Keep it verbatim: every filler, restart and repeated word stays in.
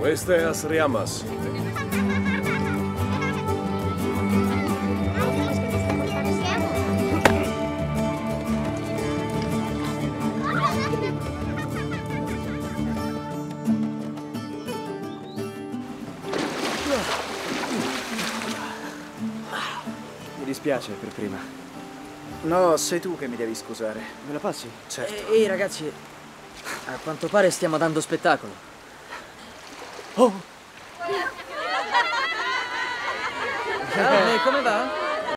Questa è Asriamas. Mi dispiace per prima. No, sei tu che mi devi scusare. Me la passi? Certo. Ehi ragazzi, a quanto pare stiamo dando spettacolo. Oh! Ciao, come va?